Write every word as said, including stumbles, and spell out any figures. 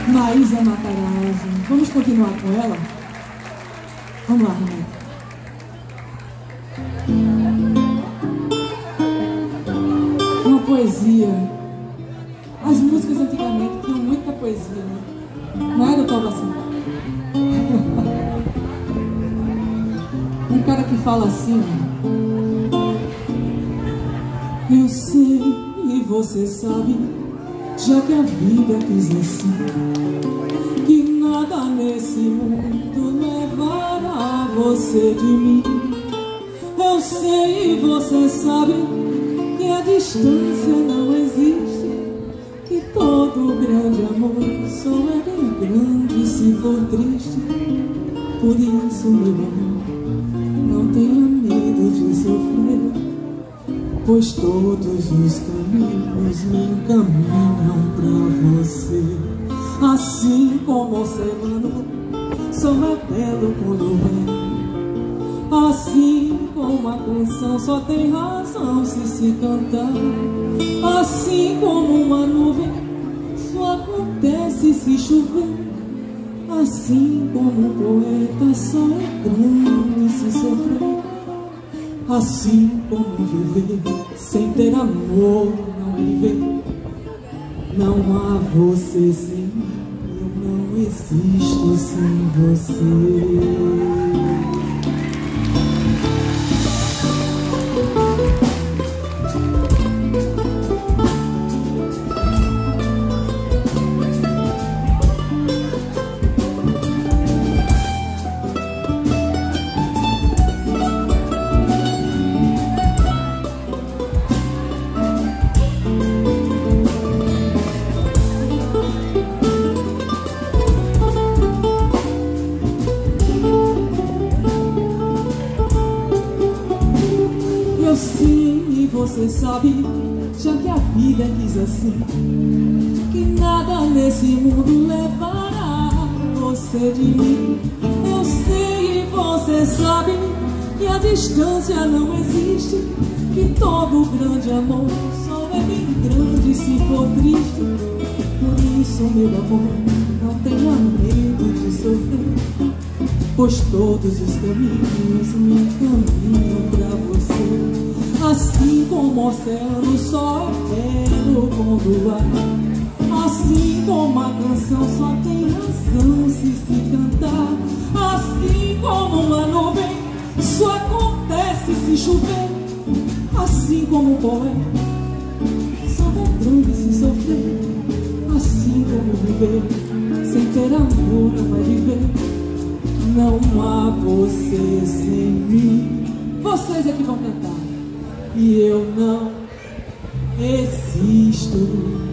Maísa Matarazzo. Vamos continuar com ela? Vamos lá, Renato. Uma poesia. As músicas antigamente tinham muita poesia, né? Não é, doutor Bacim? Um cara que fala assim: eu sei e você sabe, já que a vida quis assim, que nada nesse mundo levará você de mim. Eu sei e você sabe que a distância não existe, que todo grande amor só é bem grande se for triste. Por isso, meu amor, não tenha medo de sofrer, pois todos os caminhos me encaminham pra você. Assim como o oceano só é belo quando é, assim como a canção só tem razão se se cantar, assim como uma nuvem só acontece se chover, assim como um poeta só é grande se sofrer, assim como viver sem ter amor não é viver. Não há você sem mim, eu não existo sem você. Eu sei e você sabe, já que a vida quis assim, que nada nesse mundo levará você de mim. Eu sei e você sabe que a distância não existe, que todo grande amor só é bem grande se for triste. Por isso, meu amor, não tenha medo de sofrer, pois todos os caminhos me encaminham pra você. Assim como o oceano só é belo quando há, assim como a canção só tem razão se se cantar, assim como uma nuvem só acontece se chover, assim como um poeta só é grande se sofrer, assim como viver sem ter amor não é viver. Não há você sem mim. Vocês é que vão cantar. E eu não existo.